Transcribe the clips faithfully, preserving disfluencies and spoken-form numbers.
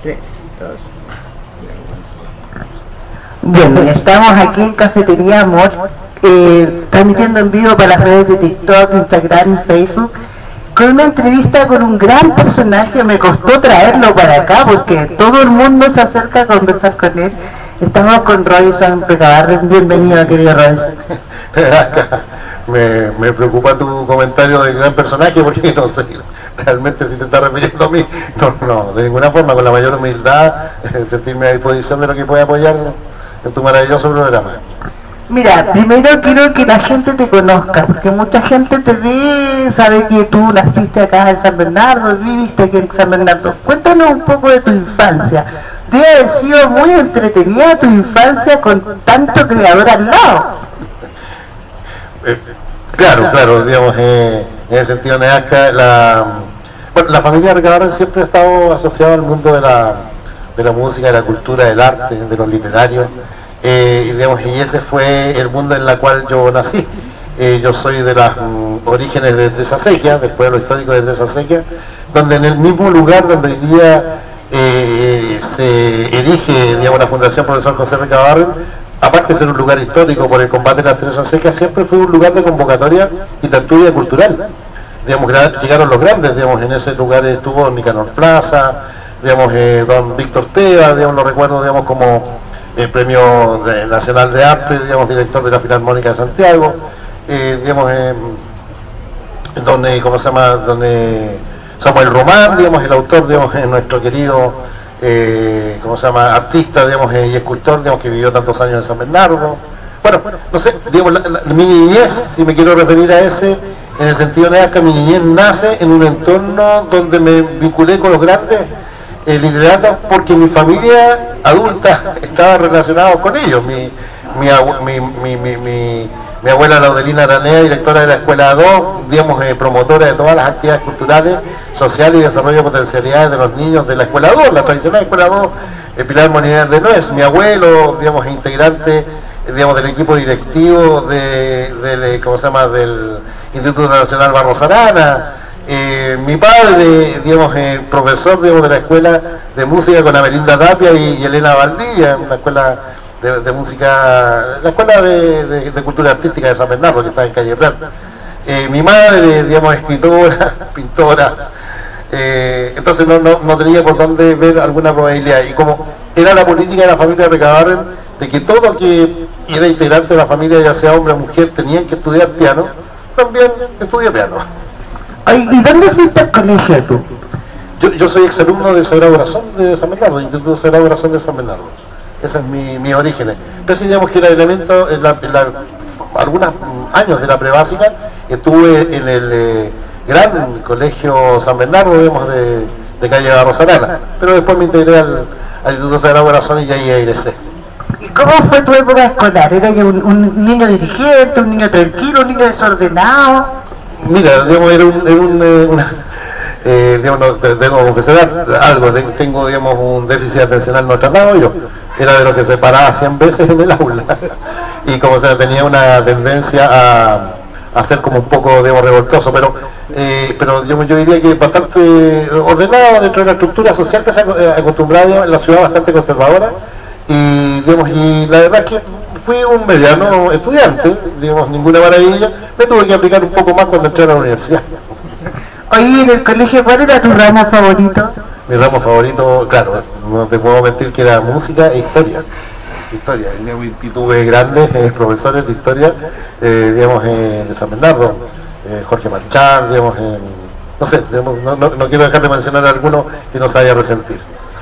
tres, dos. Bueno, estamos aquí en Cafetería Amor, eh, transmitiendo en vivo para las redes de TikTok, Instagram y Facebook, con una entrevista con un gran personaje. Me costó traerlo para acá porque todo el mundo se acerca a conversar con él. Estamos con Robinson Pecabarren. Bienvenido, querido Robinson. me, me preocupa tu comentario del gran personaje porque no sé realmente si te está refiriendo a mí. No, no, de ninguna forma, con la mayor humildad, sentirme a disposición de lo que pueda apoyar en tu maravilloso programa. Mira, primero quiero que la gente te conozca, porque mucha gente te ve, sabe que tú naciste acá en San Bernardo, viviste aquí en San Bernardo. Cuéntanos un poco de tu infancia. Debe haber sido muy entretenida tu infancia con tanto creador al lado. Eh, claro, claro, digamos, eh, en ese sentido, Neasca, la, bueno, la familia Pecabarren siempre ha estado asociada al mundo de la, de la música, de la cultura, del arte, de los literarios. Eh, y, digamos, y ese fue el mundo en el cual yo nací. Eh, yo soy de los um, orígenes de Tres Acequias, del pueblo histórico de Tres Acequias, donde en el mismo lugar donde hoy día eh, se erige, digamos, la Fundación Profesor José Pecabarren, aparte de ser un lugar histórico por el combate de las Tres Acequias, siempre fue un lugar de convocatoria y tertulia cultural. Digamos, llegaron los grandes, digamos, en ese lugar estuvo Nicanor Plaza, digamos, eh, don Víctor Teva, digamos, lo recuerdo, digamos, como el Premio Nacional de Arte, digamos, director de la Filarmónica de Santiago, eh, digamos, eh, donde, ¿cómo se llama?, donde Samuel Román, digamos, el autor, digamos, eh, nuestro querido, eh, ¿cómo se llama?, artista, digamos, eh, y escultor, digamos, que vivió tantos años en San Bernardo. Bueno, no sé, digamos, la, la, mi niñez, si me quiero referir a ese, en el sentido de que mi niñez nace en un entorno donde me vinculé con los grandes Eh, literatos, porque mi familia adulta estaba relacionada con ellos. Mi, mi, mi, mi, mi, mi, mi abuela Laudelina Aranea, directora de la Escuela dos, digamos, eh, promotora de todas las actividades culturales, sociales y desarrollo de potencialidades de los niños de la Escuela dos, la tradicional Escuela dos, el Pilar Molinar de Nuez. Mi abuelo, digamos, integrante, digamos, del equipo directivo de, de, ¿cómo se llama?, del Instituto Nacional Barros Arana. Eh, mi padre, digamos, eh, profesor, digamos, de la Escuela de Música con Amelinda Tapia y, y Elena Valdivia, una escuela de, de música, la Escuela de, de, de Cultura Artística de San Bernardo, que está en Calle Plata. Eh, mi madre, digamos, escritora, pintora, eh, entonces no, no, no tenía por dónde ver alguna probabilidad. Y como era la política de la familia Pecabarren, de que todo que era integrante de la familia, ya sea hombre o mujer, tenían que estudiar piano, también estudié piano. Ay, ¿y dónde fuiste al colegio tú? Yo, yo soy exalumno del Sagrado Corazón de San Bernardo, del Instituto Sagrado Corazón de San Bernardo. Ese es mi, mi origen. Entonces, digamos que era elemento, en, la, en la, algunos años de la prebásica, estuve en el eh, gran colegio San Bernardo, digamos, de, de calle Barros Arana, pero después me integré al, al Instituto Sagrado Corazón y ahí egresé. ¿Y cómo fue tu época escolar? ¿Era un, un niño dirigente, un niño tranquilo, un niño desordenado? Mira, digamos, era un, era un eh, una, eh, digamos, no, tengo que confesar algo, tengo, digamos, un déficit atencional no tratado. Yo era de los que se paraba cien veces en el aula y como se tenía una tendencia a, a ser como un poco, digamos, revoltoso, pero eh, pero digamos, yo diría que bastante ordenado dentro de la estructura social que se ha acostumbrado en la ciudad, bastante conservadora. Y, digamos, y la verdad es que fui un mediano estudiante, digamos, ninguna maravilla. Me tuve que aplicar un poco más cuando entré a la universidad. Oye, en el colegio, ¿cuál era tu ramo favorito? Mi ramo favorito, claro, no te puedo mentir que era música e historia. Historia, y tuve grandes eh, profesores de historia, eh, digamos, eh, de San Bernardo, eh, Jorge Marchán, digamos, eh, no sé, digamos, no, no, no quiero dejar de mencionar a alguno que no se vaya a resentir.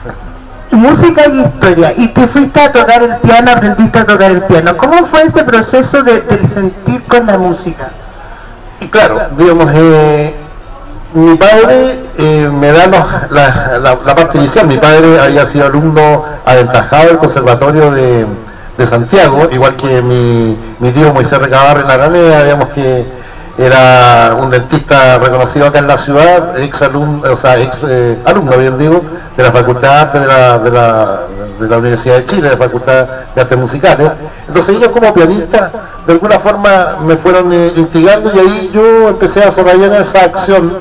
Música y historia, y te fuiste a tocar el piano, aprendiste a tocar el piano. ¿Cómo fue ese proceso de, de sentir con la música? Claro, digamos, eh, mi padre eh, me da los, la, la, la parte inicial. Mi padre había sido alumno aventajado del Conservatorio de, de Santiago, igual que mi, mi tío Moisés Pecabarren Aranea, digamos, que era un dentista reconocido acá en la ciudad, ex alumno, o sea, ex eh, alumno, bien digo, de la Facultad de Arte de la, de, la, de la Universidad de Chile, de la Facultad de Artes Musicales. Entonces ellos como pianistas, de alguna forma me fueron eh, instigando, y ahí yo empecé a desarrollar esa acción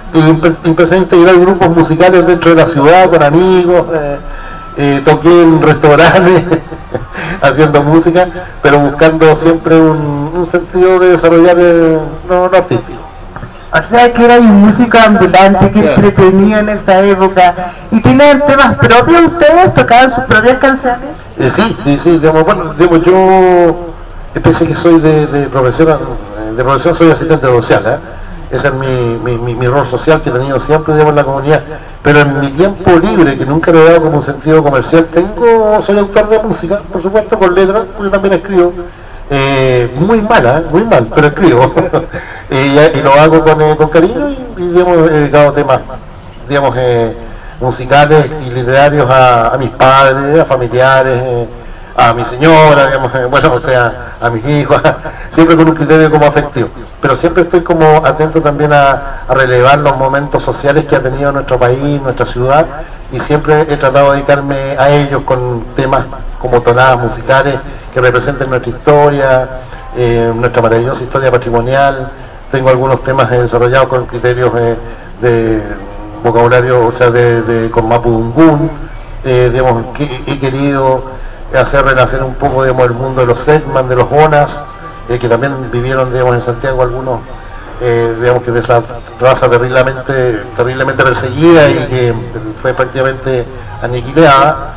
y empecé a integrar grupos musicales dentro de la ciudad con amigos, eh, eh, toqué en restaurantes haciendo música, pero buscando siempre un, un sentido de desarrollar eh, lo, lo artístico. O sea que era un músico ambulante que Claro. entretenido en esa época. ¿Y tienen temas propios ustedes? ¿Tocaban sus propias canciones? Eh, sí, sí, sí, digamos, bueno, digamos, yo pensé que soy de, de profesión, eh, de profesión soy asistente social, ¿eh? Ese es mi, mi, mi, mi rol social que he tenido siempre, digamos, en la comunidad, pero en mi tiempo libre, que nunca lo he dado como un sentido comercial, tengo, soy autor de música, por supuesto, con letras, porque también escribo, eh, muy mala, muy mal, pero escribo, eh, y, y lo hago con, eh, con cariño y, y digamos, he dedicado temas, digamos, eh, musicales y literarios a, a mis padres, a familiares, eh, a mi señora, digamos, eh, bueno, o sea, a mis hijos, siempre con un criterio como afectivo, pero siempre estoy como atento también a, a relevar los momentos sociales que ha tenido nuestro país, nuestra ciudad, y siempre he tratado de dedicarme a ellos con temas como tonadas musicales que representen nuestra historia, eh, nuestra maravillosa historia patrimonial. Tengo algunos temas eh, desarrollados con criterios eh, de vocabulario, o sea, de, de con Mapudungún, eh, digamos, que he querido hacer renacer un poco, digamos, el mundo de los Setman, de los Onas, eh, que también vivieron, digamos, en Santiago algunos, eh, digamos, que de esa raza terriblemente, terriblemente perseguida y que fue prácticamente aniquilada.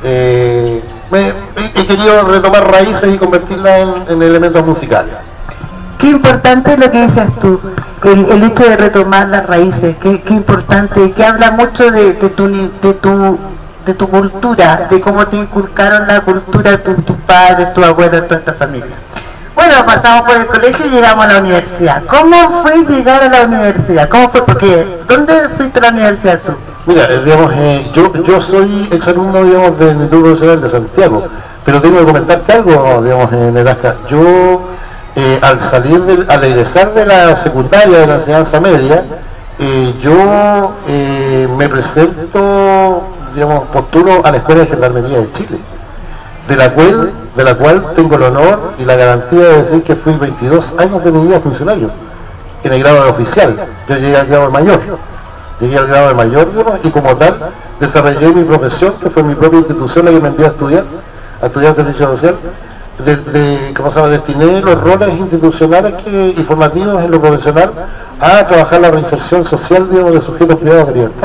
Eh, me, he querido retomar raíces y convertirlas en, en elementos musicales. Qué importante es lo que dices tú, el, el hecho de retomar las raíces, qué, qué importante, que habla mucho de, de, tu, de, tu, de tu cultura, de cómo te inculcaron la cultura tus tu padres, tus abuelos, toda esta familia. Bueno, pasamos por el colegio y llegamos a la universidad. ¿Cómo fue llegar a la universidad? ¿Cómo fue? Porque, ¿dónde fuiste a la universidad tú? Mira, eh, digamos, eh, yo, yo soy exalumno, digamos, del Instituto Profesional de Santiago, pero tengo que comentarte algo, digamos, en Nebraska. Yo, eh, al salir, del, al egresar de la secundaria, de la enseñanza media, eh, yo eh, me presento, digamos, postulo a la Escuela de Gendarmería de Chile, de la cual, de la cual tengo el honor y la garantía de decir que fui veintidós años de mi vida funcionario, en el grado de oficial. Yo llegué al grado de mayor. Llegué al grado de mayor, digamos, y como tal desarrollé mi profesión, que fue mi propia institución la que me envió a estudiar, a estudiar servicio social. De, de, ¿cómo se llama? Destiné los roles institucionales que, y formativos en lo profesional a trabajar la reinserción social, digamos, de sujetos privados de libertad.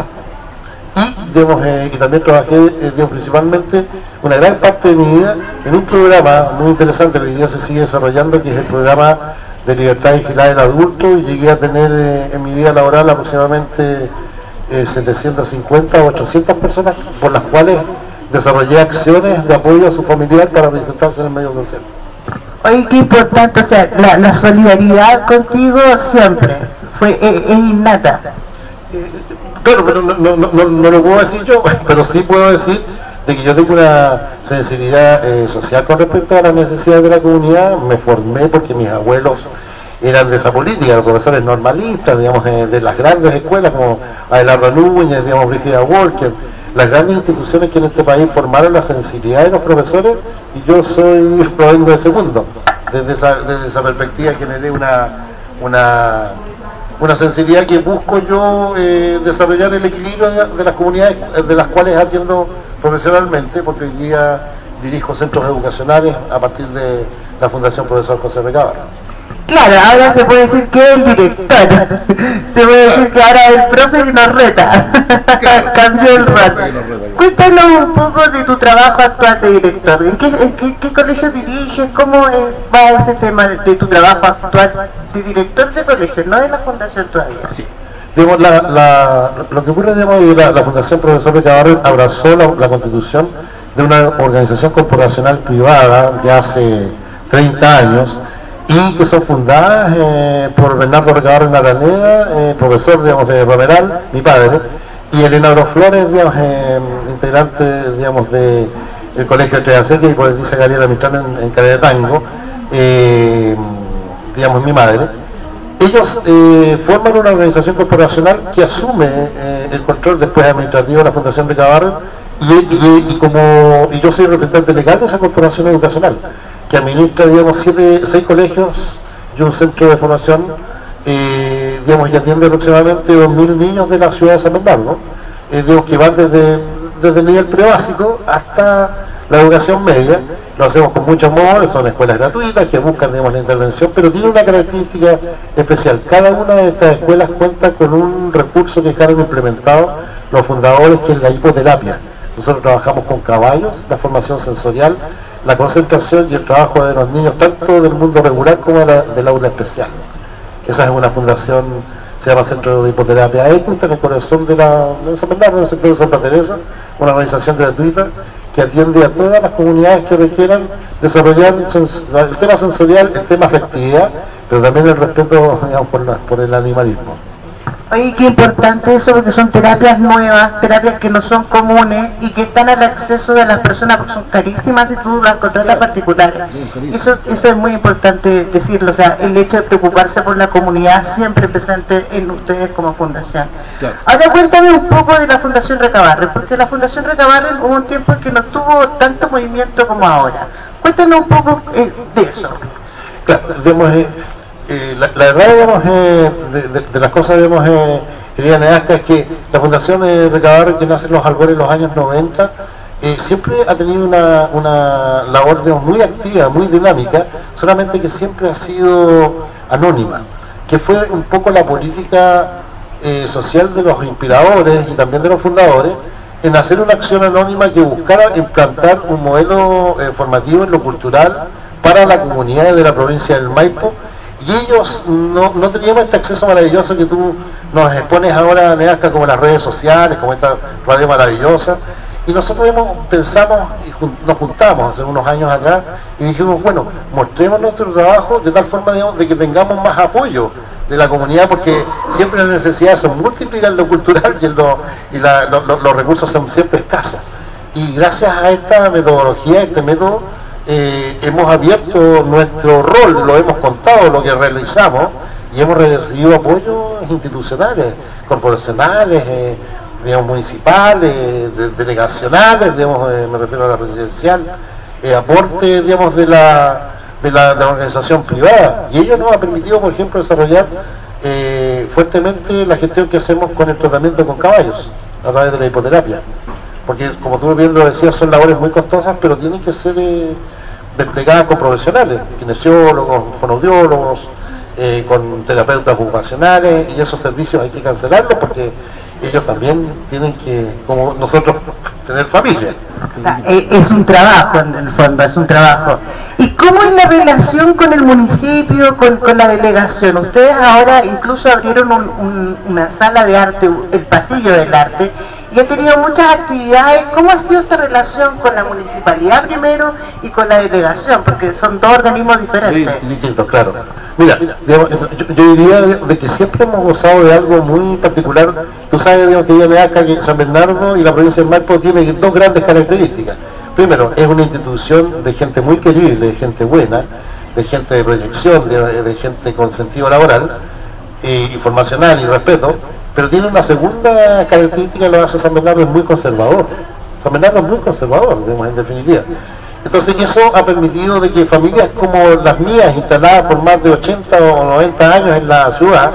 Y, digamos, eh, y también trabajé, eh, digamos, principalmente una gran parte de mi vida en un programa muy interesante que hoy día se sigue desarrollando, que es el programa de libertad vigilada del adulto, y llegué a tener eh, en mi vida laboral aproximadamente eh, setecientas cincuenta o ochocientas personas por las cuales desarrollé acciones de apoyo a su familiar para reinsertarse en el medio social. Oye, qué importante, o sea, la, la solidaridad contigo siempre fue es, es innata. Eh, claro, pero no, no, no, no lo puedo decir yo, pero sí puedo decir de que yo tengo una sensibilidad eh, social con respecto a las necesidades de la comunidad. Me formé porque mis abuelos eran de esa política, los profesores normalistas, digamos, eh, de las grandes escuelas como Abelardo Núñez, digamos, Brígida Walker, las grandes instituciones que en este país formaron la sensibilidad de los profesores, y yo soy provengo de segundo. Desde esa, desde esa perspectiva generé una, una, una sensibilidad que busco yo eh, desarrollar el equilibrio de, de las comunidades de las cuales atiendo profesionalmente, porque hoy día dirijo centros educacionales a partir de la Fundación Profesor José Recábara. Claro, ahora se puede decir que es el director, se puede decir que ahora es el profe que nos reta, cambió el rol. Cuéntanos un poco de tu trabajo actual de director, ¿en qué, en qué, qué colegio diriges? ¿Cómo eh, va ese tema de, de tu trabajo actual de director de colegio, no de la fundación todavía? Sí. Digamos, la, la, lo que ocurre, digamos, es que la, la Fundación Profesor Recábara abrazó la, la constitución de una organización corporacional privada de hace treinta años, y que son fundadas eh, por Bernardo Recábara en Araneda, eh, profesor, digamos, de Romeral, mi padre, y Elena Flores, digamos, eh, integrante, digamos, del de Colegio de Treaceque, y pues dice Gabriela Mistrán en, en Caretango, eh, digamos, mi madre. Ellos eh, forman una organización corporacional que asume eh, el control después administrativo de la Fundación Recábara, y, y, y como y yo soy representante legal de esa corporación educacional, que administra, digamos, siete, seis colegios y un centro de formación, eh, digamos, ya atiende aproximadamente dos mil niños de la ciudad de San Bernardo, eh, digamos, que van desde, desde el nivel prebásico hasta la educación media. Lo hacemos con mucho amor, son escuelas gratuitas que buscan, digamos, la intervención, pero tiene una característica especial. Cada una de estas escuelas cuenta con un recurso que dejaron implementado los fundadores, que es la hipoterapia. Nosotros trabajamos con caballos, la formación sensorial, la concentración y el trabajo de los niños, tanto del mundo regular como de la, del aula especial. Esa es una fundación, se llama Centro de Hipoterapia Ecus, en el corazón de la de San Bernardo, en el sector de Santa Teresa, una organización gratuita que atiende a todas las comunidades que requieran desarrollar el tema sensorial, el tema afectividad, pero también el respeto, digamos, por, la, por el animalismo. Oye, qué importante eso, porque son terapias nuevas, terapias que no son comunes y que están al acceso de las personas, porque son carísimas si tú las contratas particulares. Eso, eso es muy importante decirlo, o sea, el hecho de preocuparse por la comunidad siempre presente en ustedes como fundación. Ahora cuéntame un poco de la Fundación Recabarren, porque la Fundación Recabarren hubo un tiempo en que no tuvo tanto movimiento como ahora. Cuéntanos un poco eh, de eso. Claro, digamos, eh, Eh, la, la verdad, digamos, eh, de, de, de las cosas, digamos, eh, querida Neasca, es que la Fundación eh, Recabarren, que nace en los albores en los años noventa, eh, siempre ha tenido una, una labor, digamos, muy activa, muy dinámica, solamente que siempre ha sido anónima, que fue un poco la política eh, social de los inspiradores y también de los fundadores, en hacer una acción anónima que buscara implantar un modelo eh, formativo en lo cultural para la comunidad de la provincia del Maipo. Y ellos no, no teníamos este acceso maravilloso que tú nos expones ahora, Neasca, como las redes sociales, como esta radio maravillosa. Y nosotros hemos, pensamos y jun, nos juntamos hace unos años atrás y dijimos, bueno, mostremos nuestro trabajo de tal forma, digamos, de que tengamos más apoyo de la comunidad, porque siempre las necesidades son múltiples en lo cultural y, en lo, y la, lo, lo, los recursos son siempre escasos. Y gracias a esta metodología, este método, Eh, hemos abierto nuestro rol, lo hemos contado, lo que realizamos, y hemos recibido apoyos institucionales, corporacionales, eh, digamos, municipales, de, delegacionales, digamos, eh, me refiero a la presidencial, eh, aporte, digamos, de la, de, la, de la organización privada, y ello nos ha permitido, por ejemplo, desarrollar eh, fuertemente la gestión que hacemos con el tratamiento con caballos, a través de la hipoterapia, porque, como tú bien lo decías, son labores muy costosas, pero tienen que ser eh, desplegadas con profesionales, kinesiólogos, fonoaudiólogos, eh, con terapeutas ocupacionales, y esos servicios hay que cancelarlos porque ellos también tienen que, como nosotros, tener familia. O sea, es un trabajo en el fondo, es un trabajo. ¿Y cómo es la relación con el municipio, con, con la delegación? Ustedes ahora incluso abrieron un, un, una sala de arte, el pasillo del arte, y han tenido muchas actividades. ¿Cómo ha sido esta relación con la municipalidad primero y con la delegación? Porque son dos organismos diferentes. Sí, distintos, claro. Mira, digamos, yo, yo diría de, de que siempre hemos gozado de algo muy particular. Tú sabes, digamos, que yo me acá que San Bernardo y la provincia de Maipo tiene dos grandes características. Primero, es una institución de gente muy querible, de gente buena, de gente de proyección, de, de gente con sentido laboral, eh, informacional y respeto. Pero tiene una segunda característica que lo hace San Bernardo, es muy conservador. San Bernardo es muy conservador, digamos, en definitiva. Entonces eso ha permitido de que familias como las mías, instaladas por más de ochenta o noventa años en la ciudad,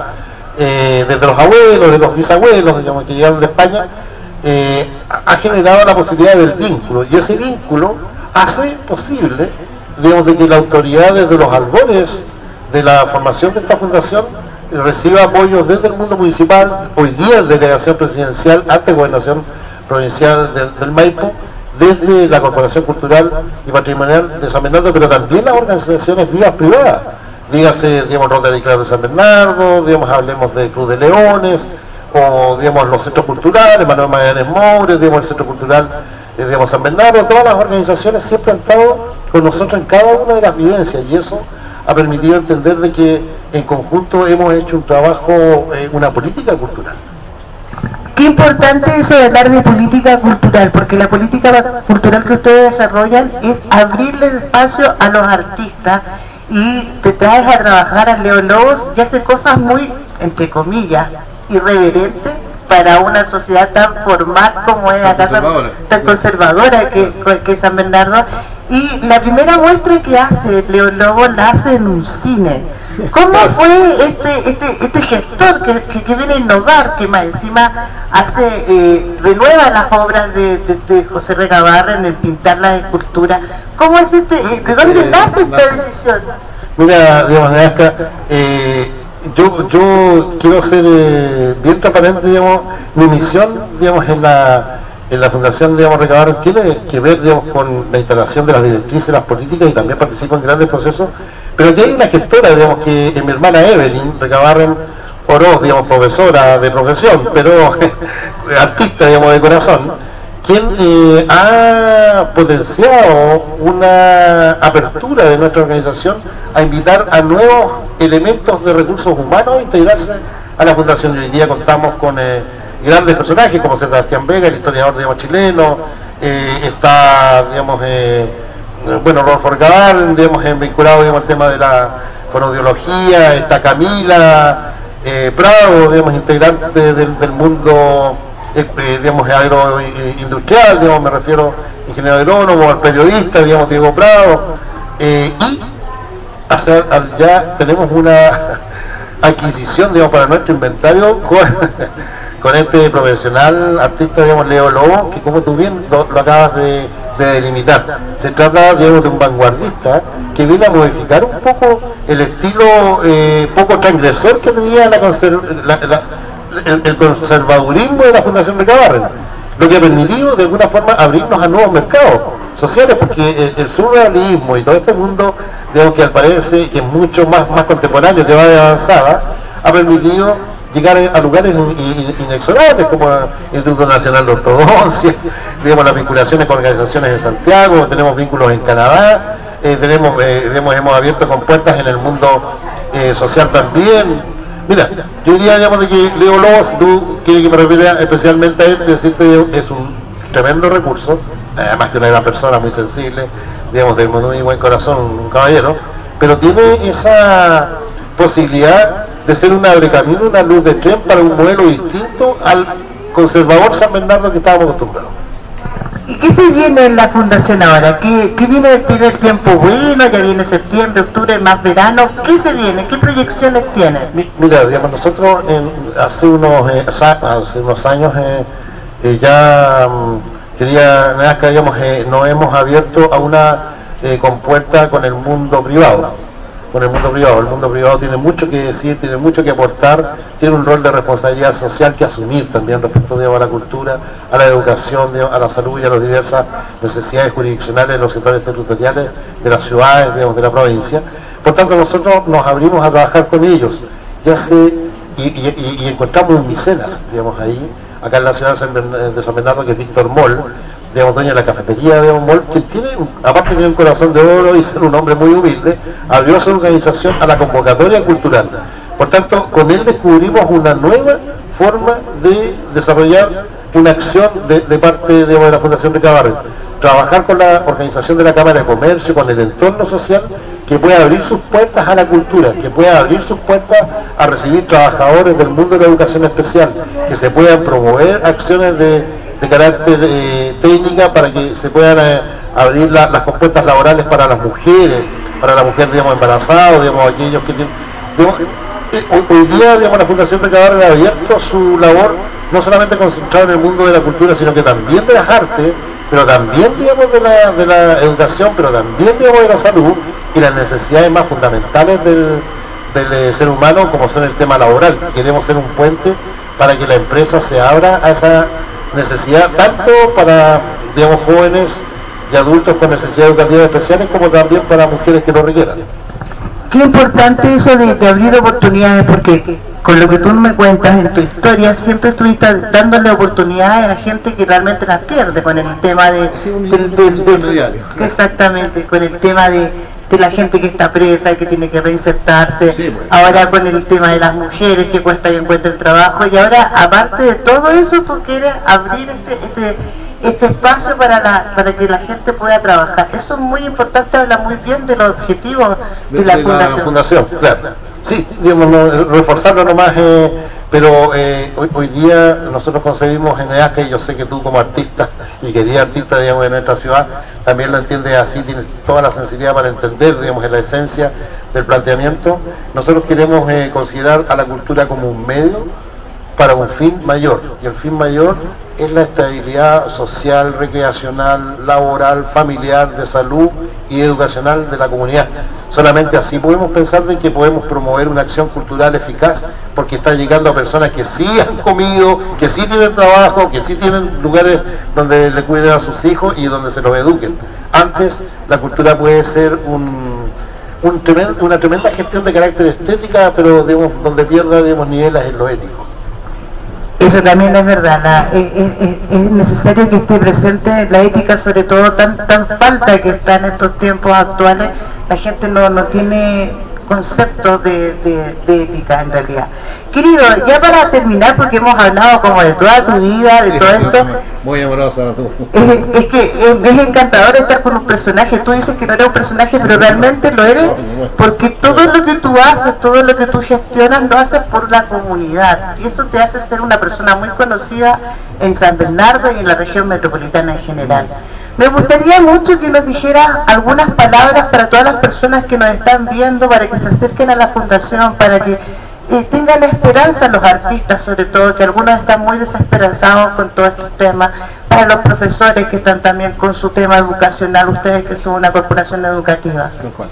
eh, desde los abuelos, de los bisabuelos, digamos, que llegaron de España, eh, ha generado la posibilidad del vínculo. Y ese vínculo hace posible, digamos, de que la autoridad desde los albores de la formación de esta fundación reciba apoyos desde el mundo municipal, hoy día delegación presidencial, antes gobernación provincial del, del Maipo, desde la Corporación Cultural y Patrimonial de San Bernardo, pero también las organizaciones vivas privadas, dígase, digamos, Rotary Club de San Bernardo, digamos, hablemos de Cruz de Leones, o, digamos, los centros culturales, Manuel Magallanes Moure, digamos, el Centro Cultural, eh, digamos, San Bernardo. Todas las organizaciones siempre han estado con nosotros en cada una de las vivencias, y eso ha permitido entender de que en conjunto hemos hecho un trabajo, eh, una política cultural. Qué importante eso de hablar de política cultural, porque la política cultural que ustedes desarrollan es abrirle espacio a los artistas, y te traes a trabajar a Leo Lobos y hace cosas muy, entre comillas, irreverentes para una sociedad tan formal como es acá, tan, tan conservadora que, que es San Bernardo. Y la primera muestra que hace Leo Lobos la hace en un cine. ¿Cómo fue este este este gestor que, que, que viene a innovar, que más encima hace, eh, renueva las obras de, de, de José Recabarren en el pintar la escultura? ¿Cómo es este, eh, de dónde eh, nace esta decisión? Mira, digamos, Neasca, eh, yo, yo quiero ser eh, bien transparente, digamos, mi misión, digamos, en la, en la Fundación, digamos, Recabarren tiene que ver, digamos, con la instalación de las directrices, las políticas, y también participo en grandes procesos, pero que hay una gestora, digamos, que es mi hermana Evelyn Recabarren Oroz, digamos, profesora de profesión, pero artista, digamos, de corazón, quien eh, ha potenciado una apertura de nuestra organización a invitar a nuevos elementos de recursos humanos a integrarse a la Fundación. Y hoy día contamos con eh, grandes personajes como Sebastián Vega, el historiador, digamos, chileno, eh, está, digamos, eh, bueno, Rodolfo Recabarren, digamos, eh, vinculado, digamos, al tema de la fonoaudiología, está Camila eh, Prado, digamos, integrante del, del mundo Eh, eh, digamos, agroindustrial, digamos, me refiero ingeniero agrónomo, al periodista, digamos, Diego Prado, eh, y hacer, al, ya tenemos una adquisición, digamos, para nuestro inventario con, con este profesional artista, digamos, Leo Lobo, que como tú bien lo, lo acabas de, de delimitar, se trata, digamos, de un vanguardista que viene a modificar un poco el estilo eh, poco transgresor que tenía la, la, la El, el conservadurismo de la Fundación Recabarren, lo que ha permitido de alguna forma abrirnos a nuevos mercados sociales, porque el, el surrealismo y todo este mundo, digamos, que al parece que es mucho más, más contemporáneo, que va de avanzada, ha permitido llegar a lugares in, in, inexorables, como el Instituto Nacional de Ortodoncia, digamos, las vinculaciones con organizaciones en Santiago, tenemos vínculos en Canadá, eh, tenemos, eh, digamos, hemos abierto con puertas en el mundo eh, social también. Mira, yo diría, digamos, de que Leo Lobos, tú, que, que me refiero especialmente a él, decirte, es un tremendo recurso, además que una gran persona, muy sensible, digamos, de muy buen corazón, un caballero, pero tiene esa posibilidad de ser un abrecamino, una luz de tren para un modelo distinto al conservador San Bernardo que estábamos acostumbrados. ¿Y qué se viene en la Fundación ahora? ¿Qué, qué viene después del tiempo bueno? Ya viene septiembre, octubre, más verano. ¿Qué se viene? ¿Qué proyecciones tiene? Mira, digamos, nosotros en, hace, unos, eh, hace unos años eh, eh, ya um, quería, digamos, eh, nos hemos abierto a una eh, compuerta con el mundo privado. Con el mundo privado. El mundo privado tiene mucho que decir, tiene mucho que aportar, tiene un rol de responsabilidad social que asumir también respecto, digamos, a la cultura, a la educación, digamos, a la salud y a las diversas necesidades jurisdiccionales de los sectores territoriales de las ciudades, digamos, de la provincia. Por tanto, nosotros nos abrimos a trabajar con ellos, ya sé, y, y, y encontramos un Micenas, digamos, ahí, acá en la ciudad de San Bernardo, que es Víctor Moll, digamos, dueño de la cafetería de Moll, que tiene, aparte de un corazón de oro y ser un hombre muy humilde, abrió su organización a la convocatoria cultural. Por tanto, con él descubrimos una nueva forma de desarrollar una acción de, de parte, digamos, de la Fundación Recabarren. Trabajar con la organización de la Cámara de Comercio, con el entorno social, que pueda abrir sus puertas a la cultura, que pueda abrir sus puertas a recibir trabajadores del mundo de la educación especial, que se puedan promover acciones de de carácter eh, técnica para que se puedan eh, abrir la, las compuertas laborales para las mujeres, para la mujer, digamos, embarazada, digamos, aquellos que tienen... Digamos, eh, hoy, hoy día, digamos, la Fundación Recabarren ha abierto su labor no solamente concentrada en el mundo de la cultura, sino que también de las artes, pero también, digamos, de la, de la educación, pero también, digamos, de la salud y las necesidades más fundamentales del, del eh, ser humano, como son el tema laboral. Queremos ser un puente para que la empresa se abra a esa necesidad, tanto para, digamos, jóvenes y adultos con necesidades educativas especiales, como también para mujeres que lo requieran. Qué importante eso de, de abrir oportunidades, porque con lo que tú me cuentas en tu historia, siempre estuviste dándole oportunidades a gente que realmente las pierde, con el tema de... del, del, del, del exactamente, con el tema de, de la gente que está presa, que tiene que reinsertarse, sí, bueno. Ahora con el tema de las mujeres que cuesta y encuentra el trabajo, y ahora, aparte de todo eso, tú quieres abrir este, este, este espacio para, la, para que la gente pueda trabajar. Eso es muy importante, habla muy bien de los objetivos de, de la, de fundación. la fundación. Claro. Sí, digamos, no, reforzarlo nomás, eh, pero eh, hoy, hoy día nosotros concebimos en E A C A, y yo sé que tú como artista y querida artista, digamos, de nuestra ciudad, también lo entiendes así, tienes toda la sensibilidad para entender, digamos, en la esencia del planteamiento, nosotros queremos eh, considerar a la cultura como un medio para un fin mayor, y el fin mayor es la estabilidad social, recreacional, laboral, familiar, de salud y educacional de la comunidad. Solamente así podemos pensar de que podemos promover una acción cultural eficaz, porque está llegando a personas que sí han comido, que sí tienen trabajo, que sí tienen lugares donde le cuiden a sus hijos y donde se los eduquen. Antes, la cultura puede ser un, un tremendo, una tremenda gestión de carácter estética, pero digamos, donde pierda digamos, niveles en lo ético. Eso también es verdad, la, es, es, es necesario que esté presente la ética, sobre todo tan, tan falta que está en estos tiempos actuales. La gente no, no tiene conceptos de, de, de ética en realidad. Querido, ya para terminar, porque hemos hablado como de toda tu vida, de sí, todo esto. Muy amorosa tú. Es, es que es, es encantador estar con un personaje. Tú dices que no eres un personaje, pero realmente lo eres, porque todo lo que tú haces, todo lo que tú gestionas, lo haces por la comunidad. Y eso te hace ser una persona muy conocida en San Bernardo y en la región metropolitana en general. Me gustaría mucho que nos dijeras algunas palabras para todas las personas que nos están viendo, para que se acerquen a la fundación, para que eh, tengan esperanza los artistas, sobre todo, que algunos están muy desesperanzados con todos estos temas, para los profesores que están también con su tema educacional, ustedes que son una corporación educativa.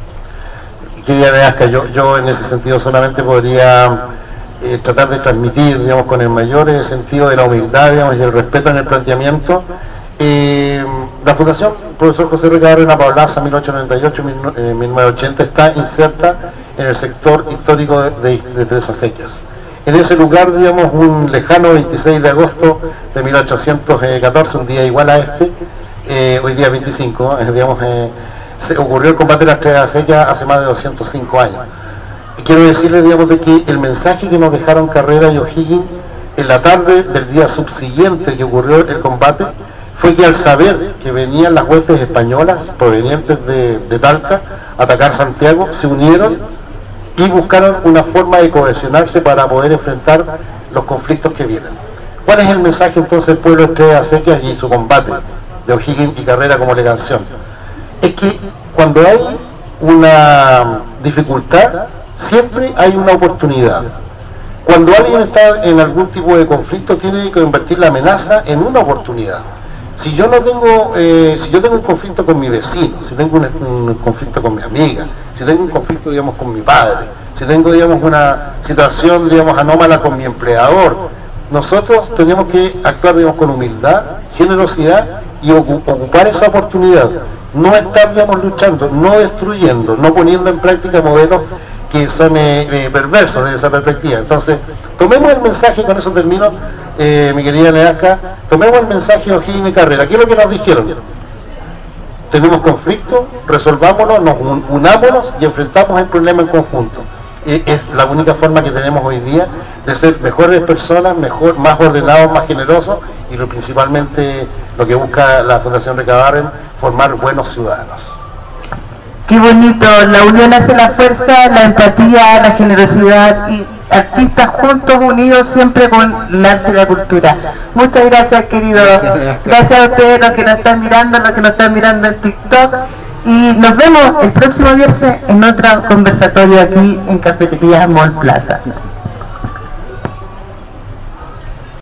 Querida Neasca, yo, yo en ese sentido solamente podría eh, tratar de transmitir, digamos, con el mayor eh, sentido de la humildad, digamos, y el respeto en el planteamiento. Eh, la Fundación Profesor José Ricardo Paulaza mil ochocientos noventa y ocho a mil novecientos ochenta está inserta en el sector histórico de, de, de Tres Acequias. En ese lugar, digamos, un lejano veintiséis de agosto de mil ochocientos catorce, un día igual a este, eh, hoy día veinticinco, eh, digamos, eh, se ocurrió el combate de las Tres Acequias hace más de doscientos cinco años. Y quiero decirles, digamos, de que el mensaje que nos dejaron Carrera y O'Higgins en la tarde del día subsiguiente que ocurrió el combate, fue que al saber que venían las huestes españolas provenientes de, de Talca a atacar Santiago, se unieron y buscaron una forma de cohesionarse para poder enfrentar los conflictos que vienen. ¿Cuál es el mensaje entonces del pueblo de Tres Acequias y su combate de O'Higgins y Carrera como le canción? Es que cuando hay una dificultad, siempre hay una oportunidad. Cuando alguien está en algún tipo de conflicto, tiene que convertir la amenaza en una oportunidad. Si yo no tengo, eh, si yo tengo un conflicto con mi vecino, si tengo un, un conflicto con mi amiga, si tengo un conflicto, digamos, con mi padre, si tengo, digamos, una situación, digamos, anómala con mi empleador, nosotros tenemos que actuar, digamos, con humildad, generosidad y ocupar esa oportunidad. No estar, digamos, luchando, no destruyendo, no poniendo en práctica modelos que son eh, eh, perversos desde esa perspectiva. Entonces, tomemos el mensaje, con eso termino, eh, mi querida Neasca, tomemos el mensaje de O'Higgins y Carrera. ¿Qué es lo que nos dijeron? Tenemos conflicto, resolvámonos, nos un, unámonos y enfrentamos el problema en conjunto. Eh, es la única forma que tenemos hoy día de ser mejores personas, mejor, más ordenados, más generosos, y lo, principalmente lo que busca la Fundación Recabarren, formar buenos ciudadanos. Qué bonito, la unión hace la fuerza, la empatía, la generosidad, y artistas juntos, unidos, siempre con el arte y la cultura. Muchas gracias, querido. Gracias a ustedes, los que nos están mirando, los que nos están mirando en TikTok. Y nos vemos el próximo viernes en otro conversatorio aquí en Cafetería Mall Plaza.